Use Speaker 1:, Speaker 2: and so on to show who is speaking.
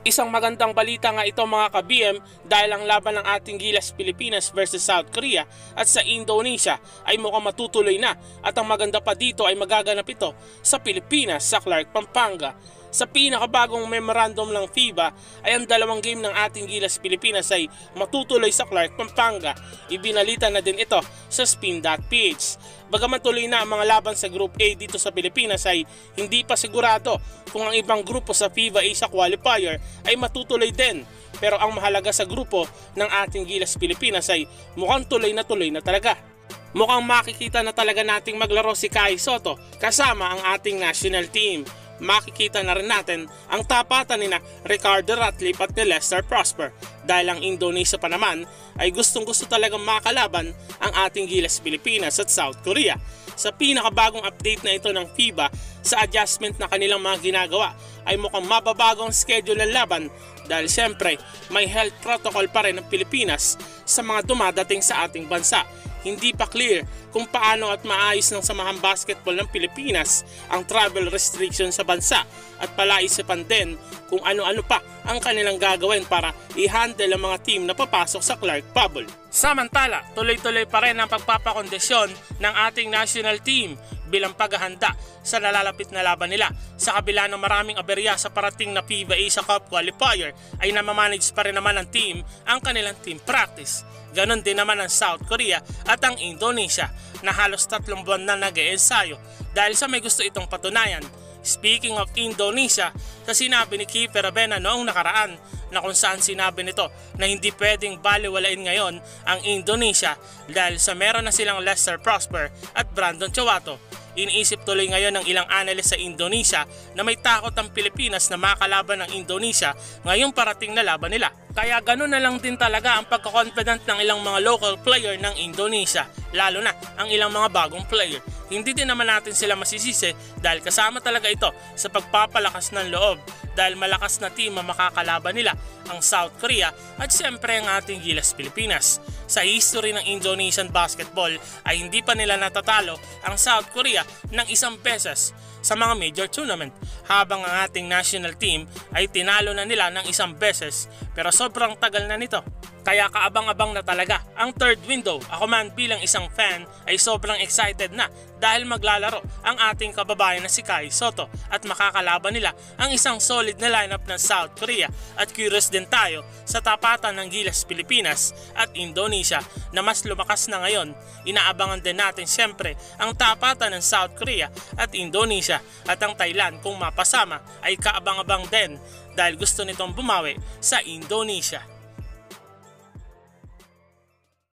Speaker 1: Isang magandang balita nga ito mga ka-BM dahil ang laban ng ating Gilas Pilipinas versus South Korea at sa Indonesia ay mukhang matutuloy na at ang maganda pa dito ay magaganap ito sa Pilipinas sa Clark, Pampanga. Sa pinakabagong memorandum ng FIBA ay ang dalawang game ng ating Gilas Pilipinas ay matutuloy sa Clark, Pampanga. Ibinalita na din ito sa Spin.ph. Bagaman tuloy na ang mga laban sa Group A dito sa Pilipinas ay hindi pa sigurado kung ang ibang grupo sa FIBA Asia Qualifier ay matutuloy din. Pero ang mahalaga sa grupo ng ating Gilas Pilipinas ay mukhang tuloy na talaga. Mukhang makikita na talaga nating maglaro si Kai Sotto kasama ang ating national team. Makikita na rin natin ang tapatan ni Ricardo Ratliff at ni Lester Prosper dahil ang Indonesia pa naman ay gustong-gusto talagang makalaban ang ating Gilas Pilipinas at South Korea. Sa pinakabagong update na ito ng FIBA sa adjustment na kanilang mga ginagawa ay mukhang mababago ang schedule ng laban dahil siyempre may health protocol pa rin ng Pilipinas sa mga dumadating sa ating bansa. Hindi pa clear kung paano at maayos ng Samahang Basketball ng Pilipinas ang travel restriction sa bansa at palaisipan din kung ano-ano pa ang kanilang gagawin para i-handle ang mga team na papasok sa Clark Bubble. Samantala, tuloy-tuloy pa rin ang pagpapakondisyon ng ating national team bilang paghahanda sa nalalapit na laban nila. Sa kabila ng maraming aberya sa parating na FIBA Asia Cup Qualifier ay namamanage pa rin naman ng team ang kanilang team practice. Ganon din naman ang South Korea at ang Indonesia na halos 3 buwan na nag-eensayo dahil sa may gusto itong patunayan. Speaking of Indonesia, sa sinabi ni Kiefer Ravena noong nakaraan na kung saan sinabi nito na hindi pwedeng baliwalain ngayon ang Indonesia dahil sa meron na silang Lester Prosper at Brandon Chawato. Iniisip tuloy ngayon ng ilang analyst sa Indonesia na may takot ang Pilipinas na makalaban ng Indonesia ngayong parating na laban nila. Kaya ganoon na lang din talaga ang pagka-confident ng ilang mga local player ng Indonesia, lalo na ang ilang mga bagong player. Hindi din naman natin sila masisisi dahil kasama talaga ito sa pagpapalakas ng loob dahil malakas na team ang makakalaban nila, ang South Korea at siyempre ang ating Gilas Pilipinas. Sa history ng Indonesian basketball ay hindi pa nila natatalo ang South Korea ng isang beses sa mga major tournament, habang ang ating national team ay tinalo na nila ng isang beses pero sobrang tagal na nito. Kaya kaabang-abang na talaga ang third window. Ako man bilang isang fan ay sobrang excited na dahil maglalaro ang ating kababayan na si Kai Sotto at makakalaban nila ang isang solid na lineup ng South Korea, at curious din tayo sa tapatan ng Gilas Pilipinas at Indonesia na mas lumakas na ngayon. Inaabangan din natin siyempre ang tapatan ng South Korea at Indonesia, at ang Thailand kung mapasama ay kaabang-abang din dahil gusto nitong bumawi sa Indonesia.